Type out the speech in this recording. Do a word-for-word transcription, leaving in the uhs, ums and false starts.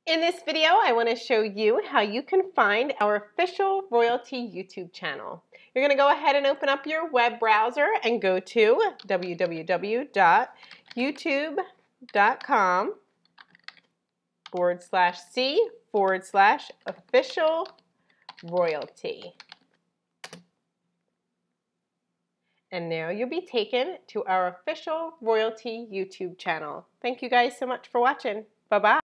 In this video, I want to show you how you can find our official Royaltie YouTube channel. You're going to go ahead and open up your web browser and go to w w w dot youtube dot com forward slash C forward slash official Royaltie. And now you'll be taken to our official Royaltie YouTube channel. Thank you guys so much for watching. Bye-bye.